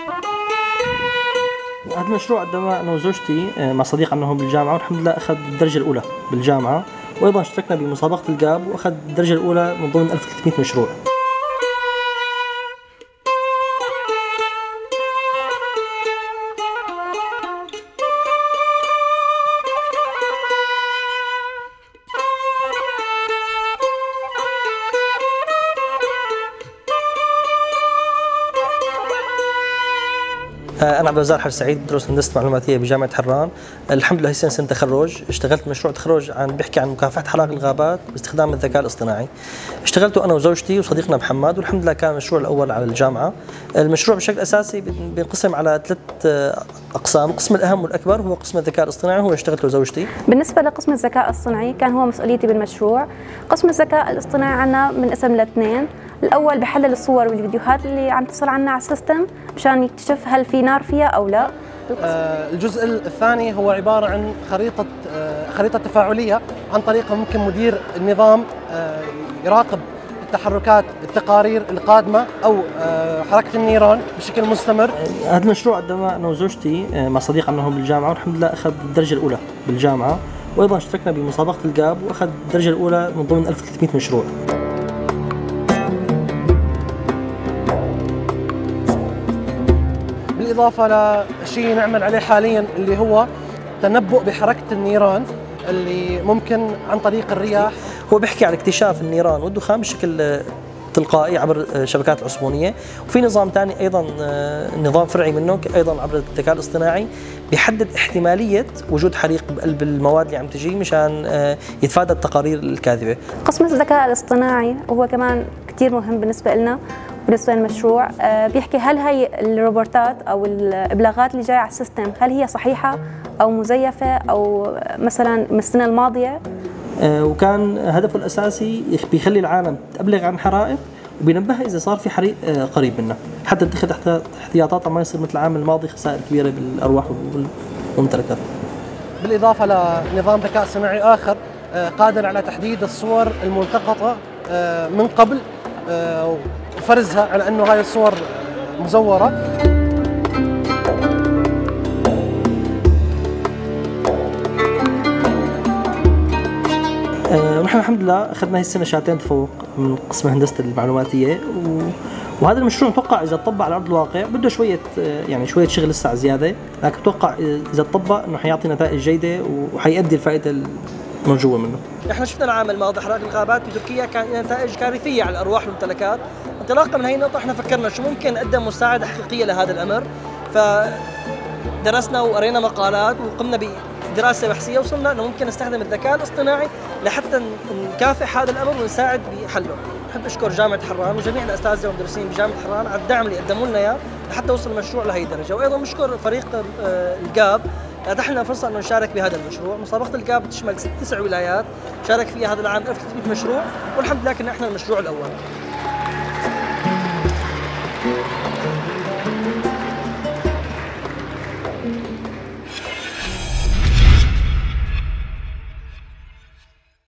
هذا المشروع قدمناه انا وزوجتي مع صديق عنا هون بالجامعه، والحمد لله اخذ الدرجه الاولى بالجامعه، وايضا اشتركنا بمسابقه الجاب واخذ الدرجه الاولى من ضمن 1300 مشروع. أنا عبد الرزاق حاج سعيد، بدرس هندسة معلوماتية بجامعة حران. الحمد لله هي سنة تخرج. اشتغلت مشروع تخرج بيحكي عن مكافحة حرائق الغابات باستخدام الذكاء الاصطناعي. اشتغلته أنا وزوجتي وصديقنا محمد، والحمد لله كان المشروع الأول على الجامعة. المشروع بشكل أساسي بينقسم على 3 أقسام، القسم الأهم والأكبر هو قسم الذكاء الاصطناعي، هو اشتغلته زوجتي. بالنسبة لقسم الذكاء الاصطناعي كان هو مسؤوليتي بالمشروع. قسم الذكاء الاصطناعي عنا منقسم ل2، الأول بحلل الصور والفيديوهات اللي عم تصل عنا على السيستم مشان يكتشف هل في نار فيها أو لا. الجزء الثاني هو عبارة عن خريطة تفاعلية، عن طريقها ممكن مدير النظام يراقب التحركات، التقارير القادمة أو حركة النيران بشكل مستمر. هذا المشروع قدمناه انا وزوجتي مع صديق عنا هون بالجامعه، والحمد لله اخذ الدرجه الاولى بالجامعه، وايضا اشتركنا بمسابقه الجاب واخذ الدرجه الاولى من ضمن 1300 مشروع. بالإضافة لشيء نعمل عليه حاليا اللي هو تنبؤ بحركة النيران اللي ممكن عن طريق الرياح. هو بيحكي عن اكتشاف النيران والدخان بشكل تلقائي عبر الشبكات العصفونية، وفي نظام ثاني أيضا نظام فرعي منه أيضا عبر الذكاء الاصطناعي بيحدد احتمالية وجود حريق بقلب المواد اللي عم تجي مشان يتفادى التقارير الكاذبة. قسم الذكاء الاصطناعي هو كمان كتير مهم بالنسبة لنا بالنسبة للمشروع. بيحكي هل هي الروبورتات أو الإبلاغات اللي جاية على السيستم هل هي صحيحة أو مزيفة أو مثلا من السنة الماضية. وكان هدفه الأساسي بيخلي العالم تبلغ عن حرائق وبينبهها إذا صار في حريق قريب منها، حتى تتخذ احتياطات ما يصير مثل العام الماضي خسائر كبيرة بالأرواح والممتلكات. بالإضافة لنظام ذكاء صناعي آخر قادر على تحديد الصور الملتقطة من قبل وفرزها على أنه هاي الصور مزورة. ونحن الحمد لله اخذنا هي السنه شهادتين تفوق من قسم هندسه المعلوماتيه، وهذا المشروع متوقع اذا طبق على ارض الواقع بده شويه شويه شغل لسه زياده، لكن متوقع اذا طبق انه حيعطي نتائج جيده وحيؤدي الفائده المرجوه منه. احنا شفنا العام الماضي حرائق الغابات بتركيا كان نتائج كارثيه على الارواح والممتلكات. انطلاقا من هي النقطه احنا فكرنا شو ممكن نقدم مساعده حقيقيه لهذا الامر، فدرسنا وقرينا مقالات وقمنا بدراسه بحثيه، وصلنا انه ممكن نستخدم الذكاء الاصطناعي لحتى نكافح هذا الامر ونساعد بحله. بحب اشكر جامعه حران وجميع الاساتذه والمدرسين بجامعه حران على الدعم اللي قدموا لنا اياه لحتى وصل المشروع لهي الدرجه، وايضا بشكر فريق الجاب اتاح لنا فرصه انه نشارك بهذا المشروع. مسابقه الجاب تشمل 9 ولايات، شارك فيها هذا العام 1300 مشروع، والحمد لله كنا احنا المشروع الاول.